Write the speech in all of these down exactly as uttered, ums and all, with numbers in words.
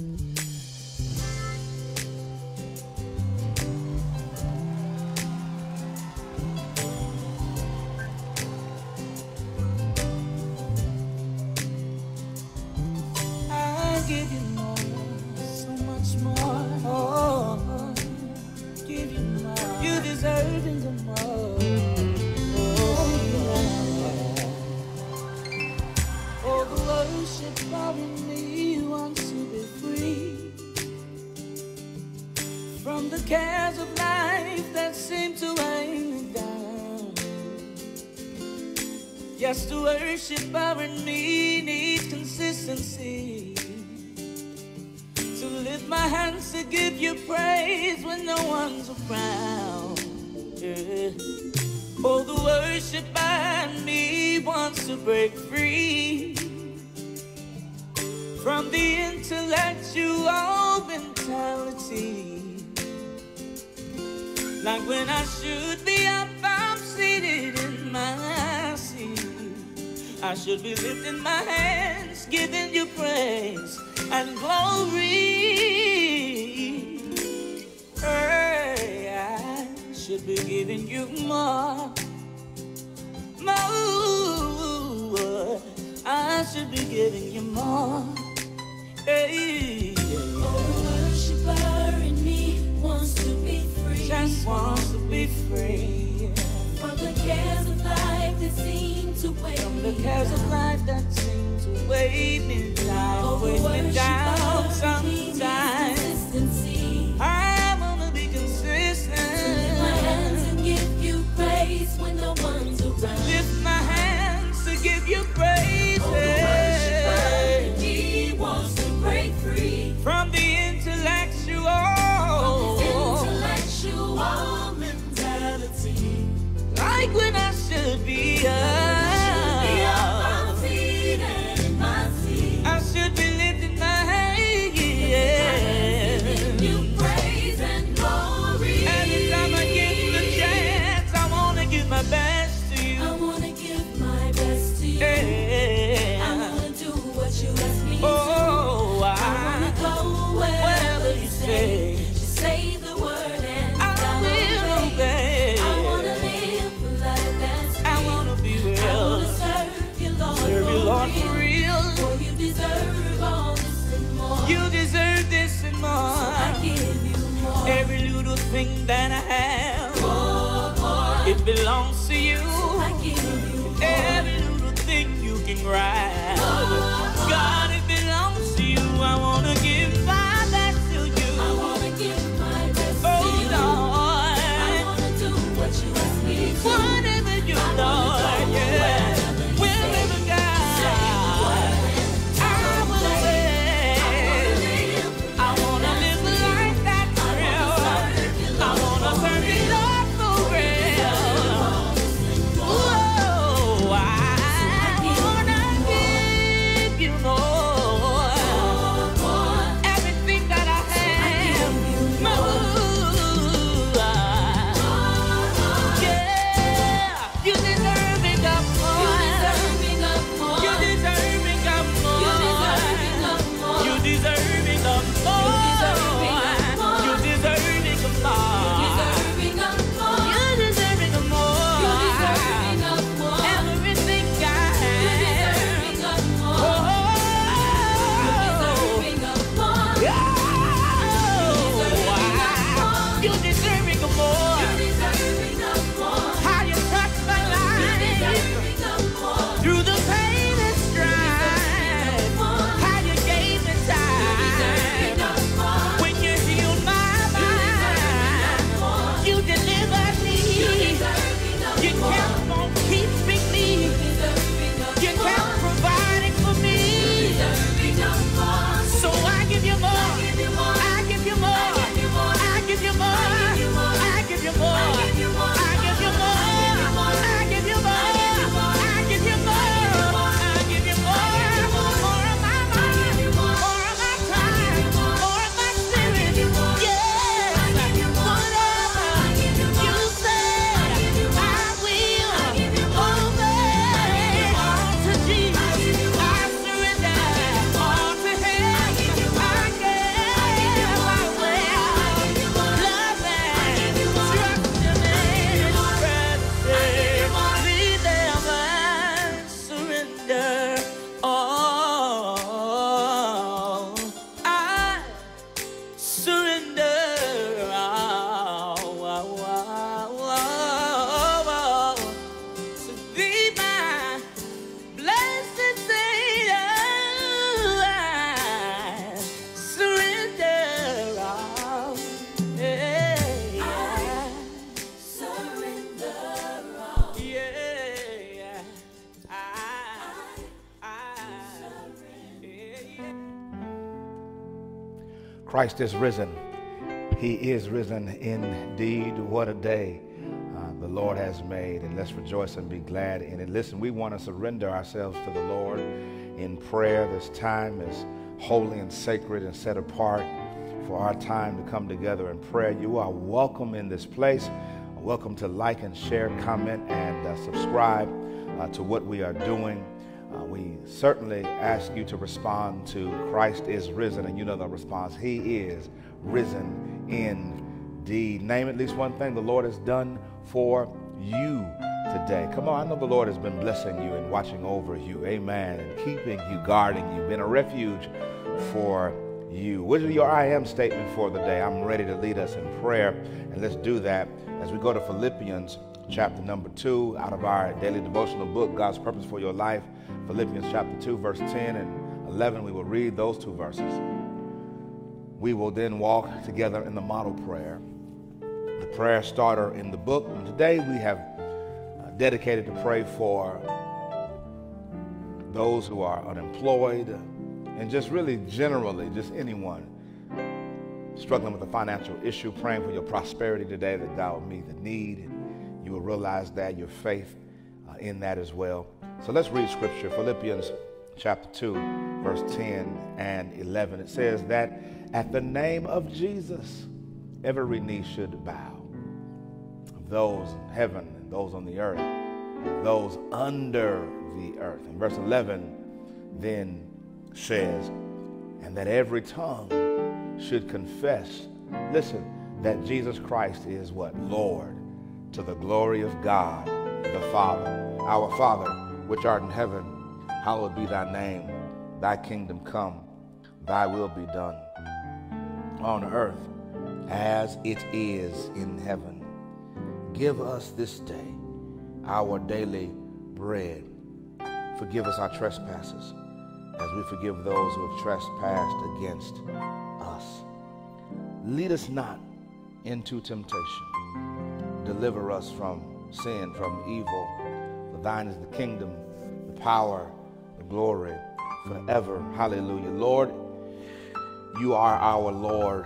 Yes, the worshiper in me needs consistency. To lift my hands to give you praise when no one's around. Yeah. Oh, the worshiper in me wants to break free from the intellectual mentality. Like when I should be up, I'm seated in my seat. I should be lifting my hands, giving you praise and glory. Hey, I should be giving you more, more. I should be giving you more. Hey, oh, the worshiper in me wants to be free. Just wants to be free from the cares of life that seem to weigh From the me cares down. of life that seem to weigh me down, Oh, weigh me down sometimes. sometimes. I wanna be consistent. To lift my hands and give you praise when no one's around. Lift my hands to give you praise. Oh, the worshiper in me wants to break free From the intellectual, from this intellectual mentality. like when I should be up. I should be lifting my hands, yeah. Giving you praise and glory. Every time I get the chance, I wanna give my best to you. I wanna give my best to you. Yeah. I wanna do what you ask me Oh, to. I, I wanna go wherever, wherever you you say. say. Just say the word and I will obey. I wanna live a life that's I wanna be I real. wanna serve you, Lord, Serve you, Lord, for real. For you deserve all this and more. You deserve this and So I more. give you more. Every little thing that I have, More, more. it belongs to you. So I give you more. Every little thing you can grab, God, it belongs to you. I wanna give my best to you. I wanna give my best Oh, to you. Lord, I wanna do what you ask me to. whatever you, I wanna Lord, go yeah. wherever you Wherever say. God, Say the word I will obey. I I wanna live a life that's real. I wanna serve you, Lord, for real. Whoa, I wanna give Christ is risen. He is risen indeed. What a day uh, the Lord has made, and let's rejoice and be glad in it. Listen, we want to surrender ourselves to the Lord in prayer. This time is holy and sacred and set apart for our time to come together in prayer. You are welcome in this place. Welcome to like and share, comment, and uh, subscribe uh, to what we are doing. Uh, we certainly ask you to respond to Christ is risen, and you know the response. He is risen indeed. Name at least one thing the Lord has done for you today. Come on, I know the Lord has been blessing you and watching over you, amen, and keeping you, guarding you, been a refuge for you. What is your I am statement for the day? I'm ready to lead us in prayer, and let's do that as we go to Philippians chapter number two out of our daily devotional book, God's Purpose for Your Life. Philippians chapter two, verse ten and eleven. We will read those two verses. We will then walk together in the model prayer, the prayer starter in the book. And today we have uh, dedicated to pray for those who are unemployed, and just really generally, just anyone struggling with a financial issue, praying for your prosperity today, that God will meet the need, and you will realize that, your faith uh, in that as well. So let's read scripture, Philippians chapter two, verse ten and eleven. It says that at the name of Jesus, every knee should bow, of those in heaven and those on the earth, those under the earth. And verse eleven then says, and that every tongue should confess, listen, that Jesus Christ is what? Lord, to the glory of God the Father. Our Father, which art in heaven, hallowed be thy name. Thy kingdom come, thy will be done on earth as it is in heaven. Give us this day our daily bread. Forgive us our trespasses, as we forgive those who have trespassed against us. Lead us not into temptation. Deliver us from sin, from evil. For thine is the kingdom, the power, the glory, forever. Hallelujah. Lord, you are our Lord.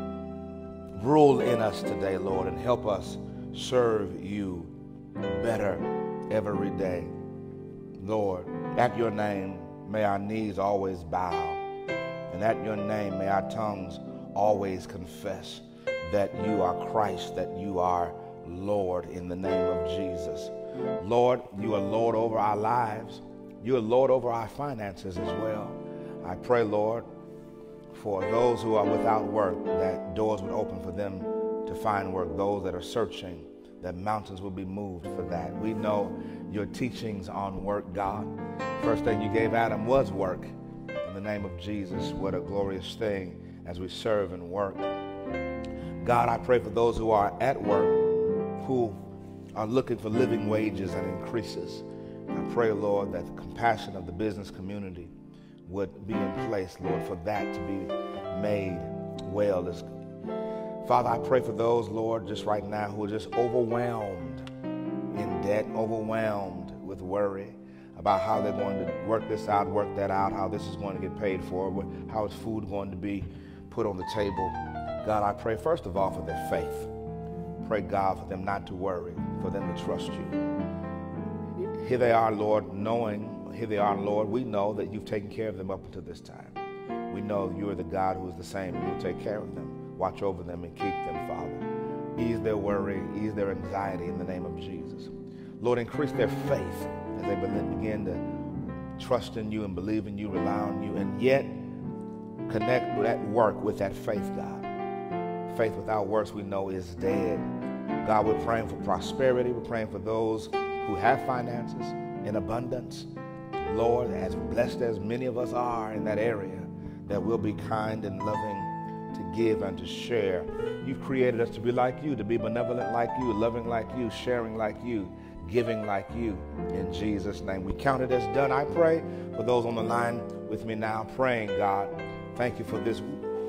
Rule in us today, Lord, and help us serve you better every day. Lord, at your name, may our knees always bow, and at your name, may our tongues always confess that you are Christ, that you are Lord, in the name of Jesus. Lord, you are Lord over our lives. You are Lord over our finances as well. I pray, Lord, for those who are without work, that doors would open for them to find work. Those that are searching, that mountains will be moved for that. We know your teachings on work, God. First thing you gave Adam was work. In the name of Jesus, what a glorious thing as we serve and work. God, I pray for those who are at work, who are looking for living wages and increases. I pray, Lord, that the compassion of the business community would be in place, Lord, for that to be made well. Father, I pray for those, Lord, just right now who are just overwhelmed in debt, overwhelmed with worry about how they're going to work this out, work that out, how this is going to get paid for, how is food going to be put on the table. God, I pray first of all for their faith. Pray, God, for them not to worry, for them to trust you. Here they are, Lord, knowing, here they are, Lord, we know that you've taken care of them up until this time. We know you are the God who is the same, and you'll take care of them, watch over them, and keep them, Father. Ease their worry, ease their anxiety in the name of Jesus. Lord, increase their faith as they begin to trust in you and believe in you, rely on you, and yet connect that work with that faith, God. Faith without works, we know, is dead. God, we're praying for prosperity. We're praying for those who have finances in abundance. Lord, as blessed as many of us are in that area, that we'll be kind and loving to give and to share. You've created us to be like you, to be benevolent like you, loving like you, sharing like you, giving like you. In Jesus' name, we count it as done. I pray for those on the line with me now, praying, God, thank you for this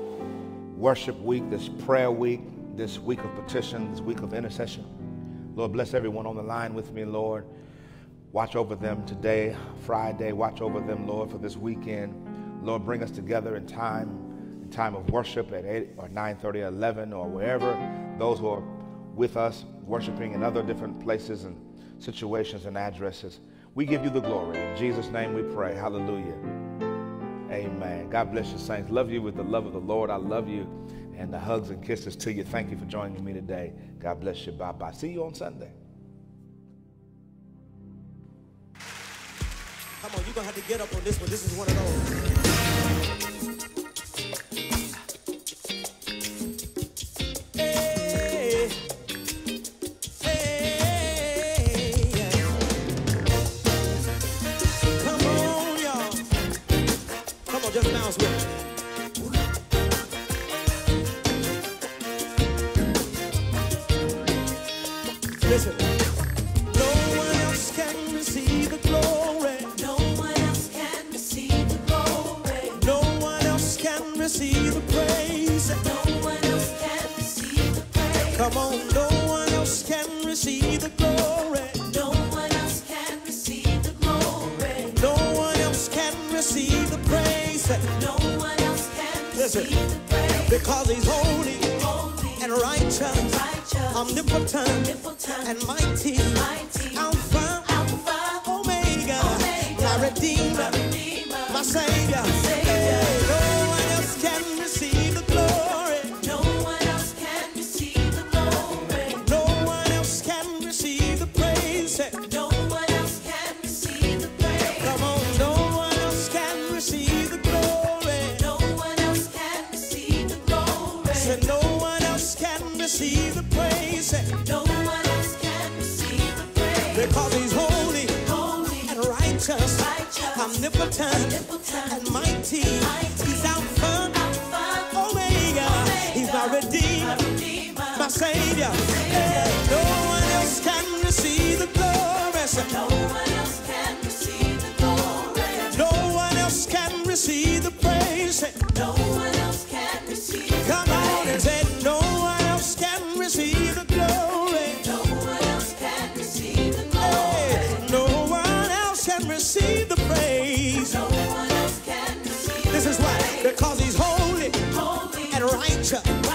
worship week, this prayer week, this week of petition, this week of intercession. Lord, bless everyone on the line with me, Lord. Watch over them today, Friday. Watch over them, Lord, for this weekend. Lord, bring us together in time time of worship at eight or nine thirty or eleven or wherever, those who are with us worshiping in other different places and situations and addresses, we give you the glory. In Jesus' name we pray. Hallelujah. Amen. God bless you, saints. Love you with the love of the Lord. I love you. And the hugs and kisses to you. Thank you for joining me today. God bless you. Bye-bye. See you on Sunday. Come on, you're going to have to get up on this one. This is one of those. Hey, hey, yeah. Come on, y'all. Come on, just bounce with me. Listen. No one else can receive the glory. No one else can receive the glory. No one else can receive the praise. No one else can receive the praise. Come on, no one else can receive the glory. No one else can receive the glory. No one else can receive the praise. No one else can Listen, receive the praise. because he's holy, Holy and righteous, righteous, omnipotent, omnipotent, and mighty, mighty, Alpha, Alpha, Omega, Omega, my Redeemer, my Redeemer, my Savior. Savior. Hey, no one else can receive the glory. No one else can receive the glory. No one else can receive the praise. No one else can receive the praise. Come on, no one else can receive the glory. No one else can receive the glory. Said no one else can receive the praise. No one else can receive the praise. Because he's holy, Holy and righteous, righteous, omnipotent, omnipotent, and mighty. mighty, He's Alpha, Alpha, Omega. Omega, He's my Redeemer, my Redeemer, my Savior. Hey, no one else can receive the glory. Said no one else can receive the glory. no one else can receive the praise. No one else can receive the Come on and say, no one else can receive the glory. No one else can receive the glory. Hey, no one else can receive the praise. No one else can receive This is why, because he's holy, holy and righteous,